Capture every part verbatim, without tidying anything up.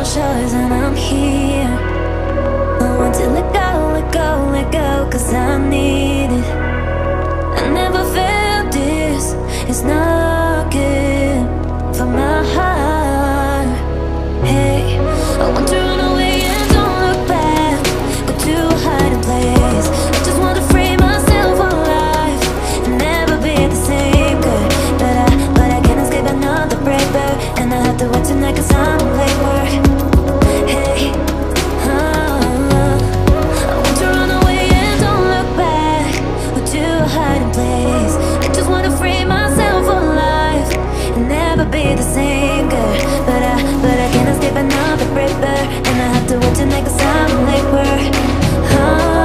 no choice, and I'm here. I want to let go, let go, let go, cause I need it. I never felt this, it's not good for my heart. Hey, I want to run away and don't look back, go to a hiding place. I just want to free myself alive and never be the same girl. But I, but I can't escape another breaker, and I have to wait tonight cause I'm late work. Hey, uh, I want to run away and don't look back, go to a hiding place. I just want to free myself alive and never be the same girl. But I, but I can't escape another breaker, and I have to wait tonight cause I'm late work. Uh,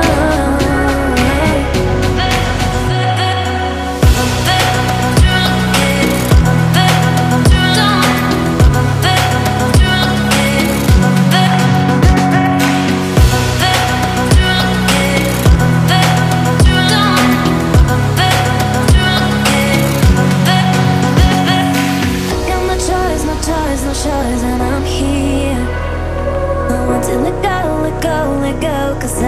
no choice, and I'm here. I want to let go, let go, let go, cause